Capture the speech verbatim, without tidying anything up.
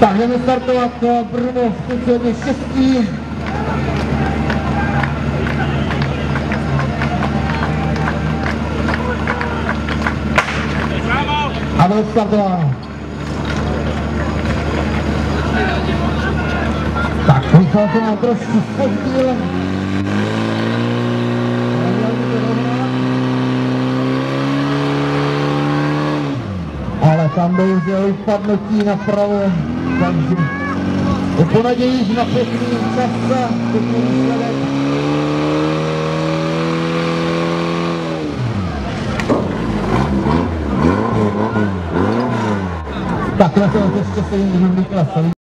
Tak jdeme startovat Brno v speciálně šestí. A byl startován. Tak, Michal se nám trošku zpozdil. Ale tam bohužel upadnutí napravo, takže je po naději na pěkný čas a pěkný výsledek. Tak na to ještě se jim klasa.